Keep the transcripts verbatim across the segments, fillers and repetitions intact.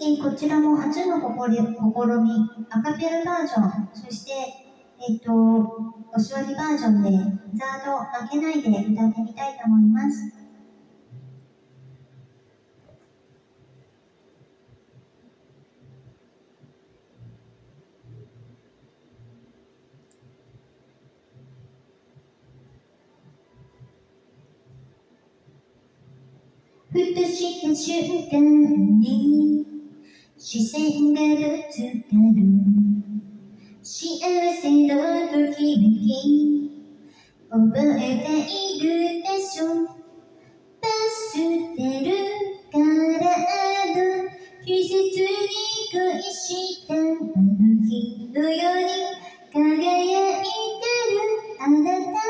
えー、こちらも初の試み、アカペラバージョン、そして、えっと、お座りバージョンで、ザード負けないで歌ってみたいと思います。ふとした瞬間に視線がぶつかる幸せのときめき覚えているでしょパステルカラーの季節に恋したあの日のように輝いてるあなたで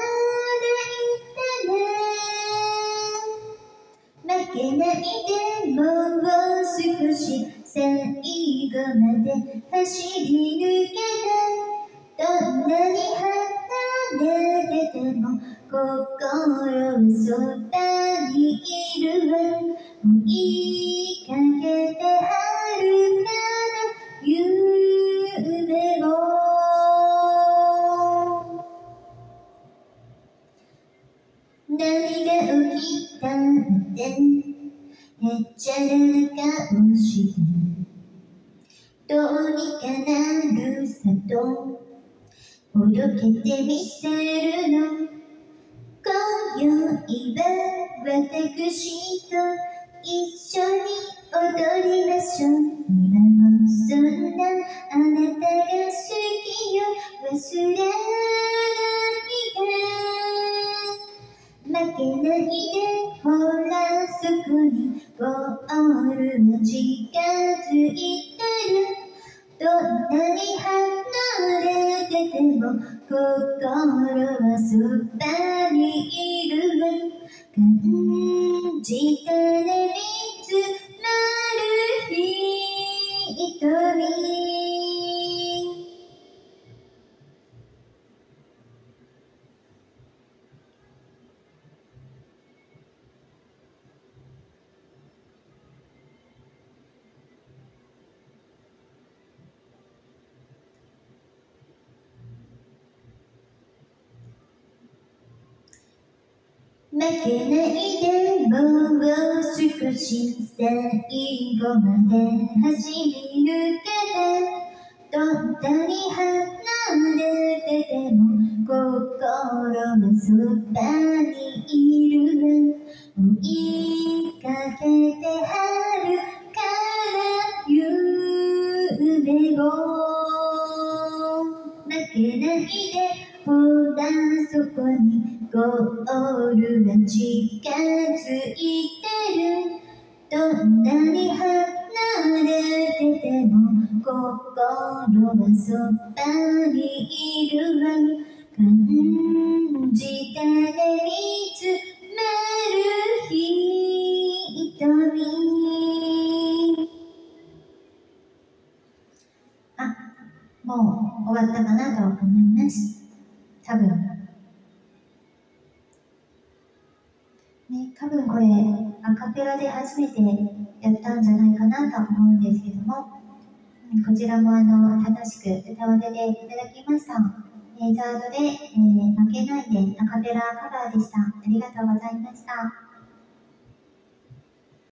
負けないでもう少し最後まで走り抜けたどんなに離れてても心はそばにいるわ追いかけて遥かな夢を何が起きたってへっちゃらな顔してどうにかなるさとほどけてみせるの今宵は私と一緒に踊りましょう今もそんなあなたが好きよ忘れないで負けないでほらそこにゴールが近づいてるどんなに離れてても心はそばにいるわ感じたね見つまる瞳負けないでもう少し最後まで走り抜けてどんなに離れてても心のそばにいるわ追いかけて遥かな夢を負けないでほらそこにゴールが近づいてるどんなに離れてても心はそばにいるわ感じたね見つめる瞳あ、もう終わったかなと思います多分ね、多分これアカペラで初めてやったんじゃないかなと思うんですけどもこちらもあの正しく歌わせていただきましたえー、ザードで、えー、負けないでアカペラカバーでしたありがとうございました